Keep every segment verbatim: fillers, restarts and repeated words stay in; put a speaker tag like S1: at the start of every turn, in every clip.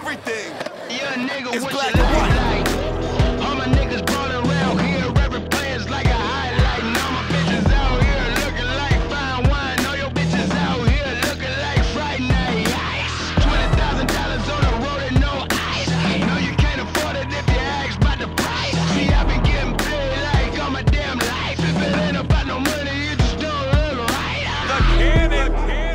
S1: everything.
S2: Yeah, nigga,
S1: It's
S2: what
S1: black
S2: you
S1: and white.
S2: like? All my niggas ballin' around here, rapping players like a highlight. And all my bitches out here looking like fine wine. All your bitches out here looking like Friday night ice. Twenty thousand dollars on the road and no ice. No, you can't afford it if you ask about the price. See, I've been getting paid like all my damn life. If it ain't about no money, you just don't look right.
S1: The cannon.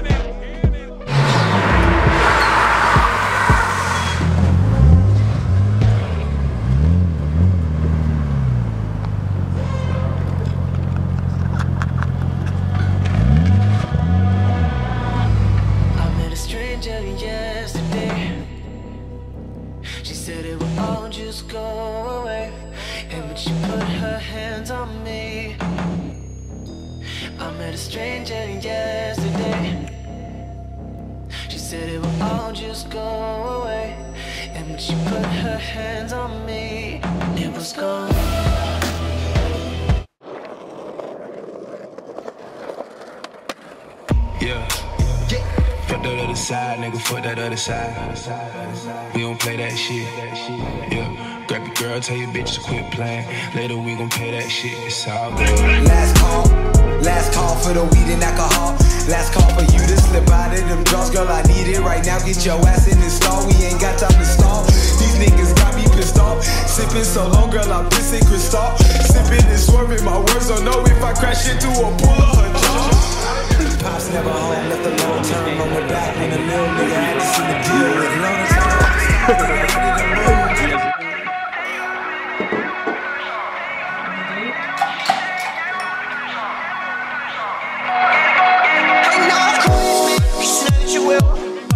S3: Yesterday, she said it would all just go away, and when she put her hands on me, I met a stranger yesterday. She said it would all just go away, and when she put her hands on me, it was gone.
S4: Yeah. Fuck that other side, nigga, fuck that other side. We don't play that shit. Yeah, grab your girl, tell your bitch to quit playing. Later we gon' pay that shit, it's all good.
S5: Last call, last call for the weed and alcohol. Last call for you to slip out of them drugs, girl, I need it right now. Get your ass in the stall, we ain't got time to stall. These niggas got me pissed off. Sipping so long, girl, I'm pissing crystal. Sipping and swerving, my words don't know if I crash into a pool or her jaw. Pops never home, left a long time on the back when a little nigga had to see the deal with long time.
S3: And now of course, baby, you know that you will.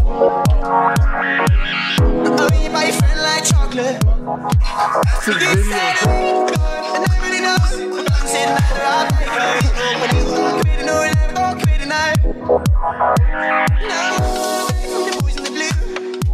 S3: I love you by your friend like chocolate. You said it ain't good, and I really know. I'm sitting out there all night. When you walk away, you know it never gon' quit tonight. Now I'm away from the boys in the blue.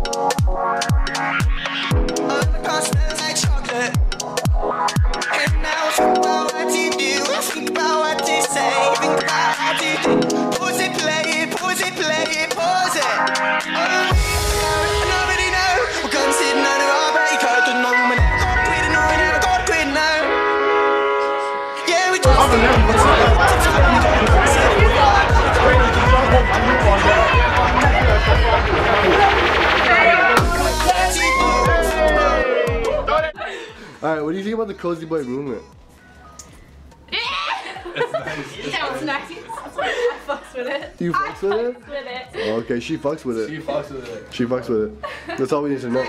S3: Oh, my car smells like chocolate. And now I think about what you do. I think about what you say. Think about how you do. Pause it, play it, pause it, play it, pause it. Oh, I already know. We're gonna sit under our break. I don't know when I gotta quit it, no, we never gotta quit now. Yeah, we just
S6: Alright, what do you think about the Cozy Boy movement?
S7: That was nice. I fucks with it.
S6: You fucks with it?
S7: With it.
S6: Oh, okay, she fucks with it.
S8: She fucks with it.
S6: She fucks with it. That's all we need to know.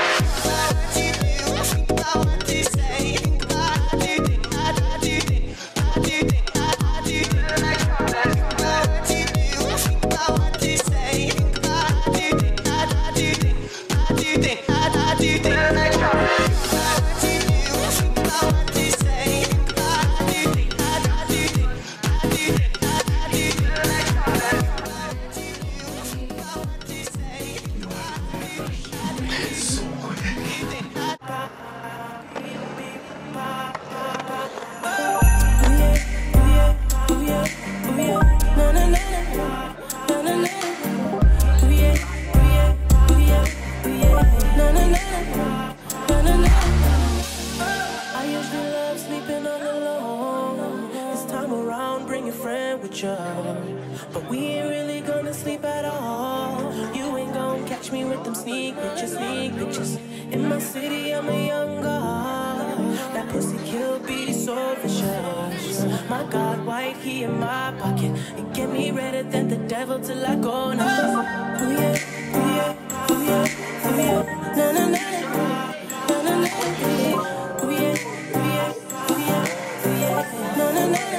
S3: But we ain't really gonna sleep at all. You ain't gonna catch me with them sneak pictures, sneak pictures. In my city, I'm a young god. That pussy kill beat is so vicious. My God, white, he in my pocket. It get me redder than the devil till I go now. Oh yeah, oh yeah, oh yeah, oh yeah. Na na na na na na. Oh yeah, oh yeah, oh yeah, oh yeah. Na na na.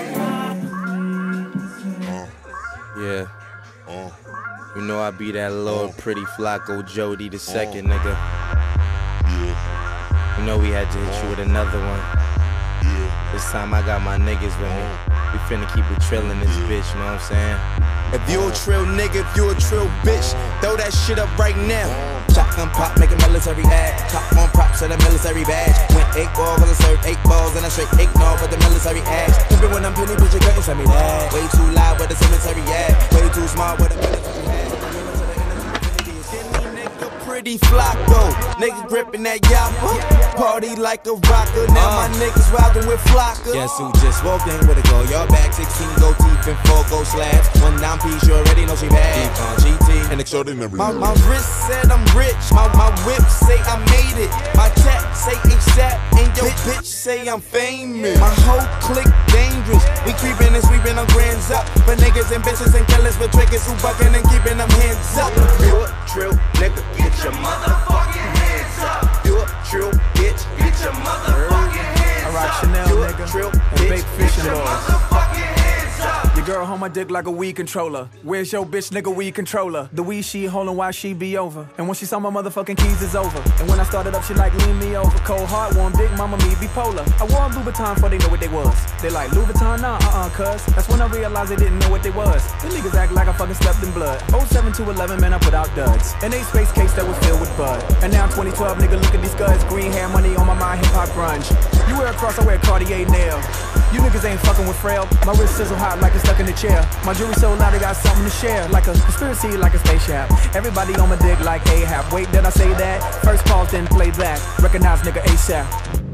S9: Yeah. Uh, you know I be that little uh, pretty Flacco Jody the second, uh, nigga. Yeah. You know we had to hit you with another one. Yeah. This time I got my niggas with me. We finna keep it trillin' this bitch, you know what I'm saying?
S10: If you a trill nigga, if you a trill bitch, throw that shit up right now. Shotgun pop, make a military ad. Top on props of the military badge. Went eight balls, I served eight balls, and I straight ignore with the military ass. Even when I'm penny, bitch, you couldn't send me that. Way too loud with the cemetery ad. Way too smart with the military ad. Pretty be Flacco. Niggas gripping that yappa. Party like a rocker. Now uh. my niggas riding with Flocka. Guess who just walked in with a go? Your back sixteen, go deep and four go slabs. One down piece, you already know she bad. Deep on G T and extraordinary. My, my wrist said I'm rich. My, my whip say I made it. My tech say ASAP. And your bitch say I'm famous. My whole clique dangerous. We creeping and sweeping them grands up. For niggas and bitches and killers with triggers who bucking and keeping them hands up. You a true nigga, get your motherfucking hands up. You a true bitch, get your motherfucking hands up. I rock Chanel, you nigga, true and big fishing laws. Your girl hold my dick like a weed controller. Where's your bitch, nigga, weed controller? The weed she holding while she be over. And when she saw my motherfucking keys, it's over. And when I started up, she like lean me over. Cold heart, warm dick, mama me bipolar. I wore a Louboutin before they know what they was. They like Louboutin, nah, uh-uh, cuz. That's when I realized they didn't know what they was. The niggas act like I fucking slept in blood. oh seven to eleven, man, I put out duds. An eight space case that was filled with bud. And now twenty twelve, nigga, look at these scuds. Green hair, money on my mind, hip-hop grunge. You wear a cross, I wear Cartier nail. You niggas ain't fucking with frail. My wrist sizzle hot like it's stuck in the chair. My jewelry so loud, I got something to share. Like a conspiracy, like a spaceship. Everybody on my dick like Ahab. Wait, did I say that? First pause, then play back. Recognize nigga ASAP.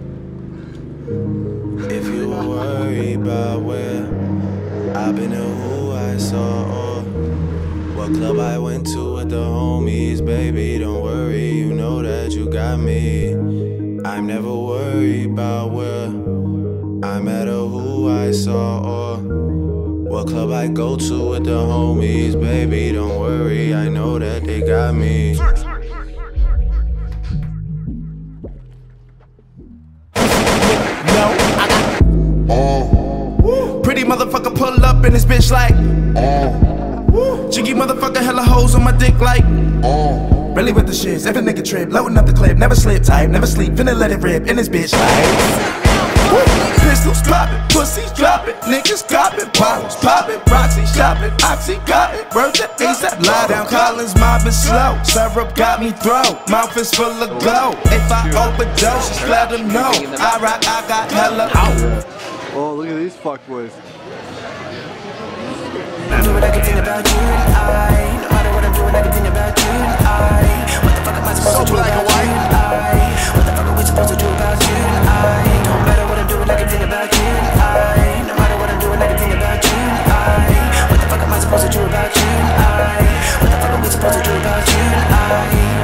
S1: If you were worried about where I've been and who I saw, or what club I went to with the homies, baby, don't worry, you know that you got me. I'm never worried about where I'm at or who I saw, or what club I go to with the homies, baby, don't worry, I know that they got me.
S10: Pretty motherfucker pull up in this bitch like uh. Jiggy motherfucker hella hoes on my dick like uh. Really with the shits, every nigga trip, loading up the clip, never slip tight, never sleep, finna let it rip in this bitch like woo. Pistols poppin', pussies droppin', niggas coppin', bottles poppin', Roxy shopping, Oxy cotton, word to ASAP loud. Down Collins mobbing slow, syrup got me throw, mouth is full of glow. If I overdose, just let them know. I rock, I got hella out.
S6: Oh, look at these fuckboys.
S3: I do what I can think about you and I. No matter what I'm doing, I can think about you and I. What the fuck am I supposed so to do about you and I? What the fuck are we supposed to do about you and I? Don't matter what I'm doing, I can think about you and I. No matter what I'm doing, I can think about you and I. What the fuck am I supposed to do about you and I? What the fuck are we supposed to do about you and I?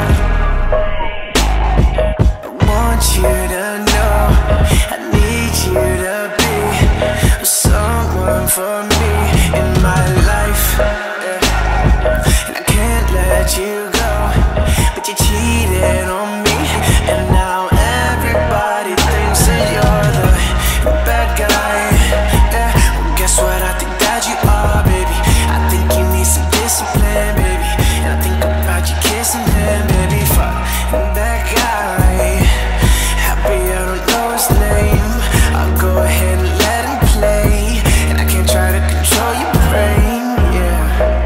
S3: I want you to know I need you to be someone for me in my life, yeah. And I can't let you go, but you cheated on me, and now everybody thinks that you're the bad guy, yeah. Well, guess what, I think that you are, baby. I think you need some discipline, baby. And I think about you kissing him, baby. Fuck that guy. Happy I don't know his name. I'll go ahead and let him play, and I can't try to control your brain, yeah.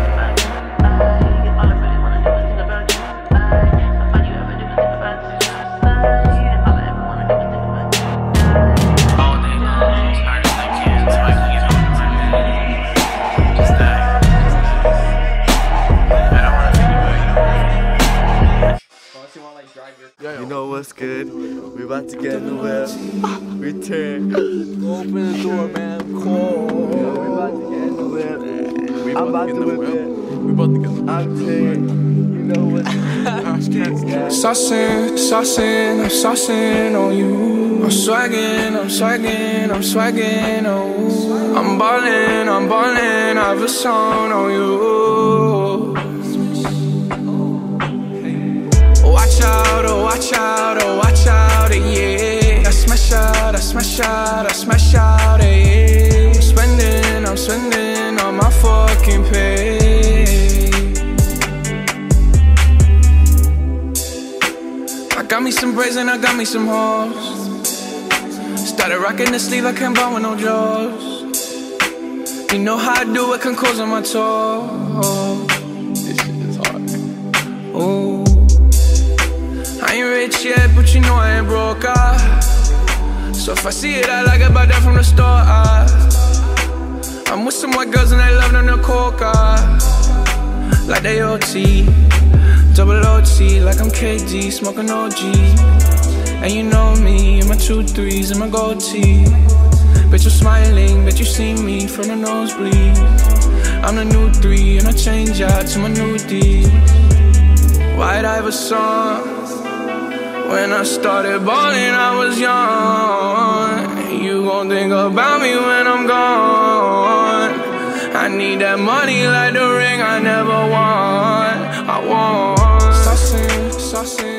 S6: You know what's good? We about to get in the whip. We turn. Open the door, man. I'm cold. Yeah, we about to get in the whip. We I'm about to whip it. We about to get in the whip. I'm turn. You know what's good?
S8: Saucing, saucing, I'm saucing on you. I'm swagging, I'm swagging, I'm swagging, oh. I'm ballin', I'm ballin', I have a song on you. Watch out, oh watch out, oh watch out, yeah. I smash out, I smash out, I smash out, yeah. I'm spending, I'm spending on my fucking pay. I got me some braids and I got me some hoes. Started rocking the sleeve, I can't buy with no jaws. You know how I do it, can close on my toes. This shit is hard. Oh. I ain't rich yet, but you know I ain't broke, ah. So if I see it, I like it, buy that from the store, ah. I'm with some white girls and they love them to coke, ah. Like they O T. Double O T like I'm K D, smoking O G. And you know me, and my two threes and my gold tee. Bet you're smiling, bet you see me from the nosebleed. I'm the new three, and I change out to my new D. White Iverson. When I started balling, I was young. You gon' think about me when I'm gone. I need that money like the ring I never won. I want saucing, saucing.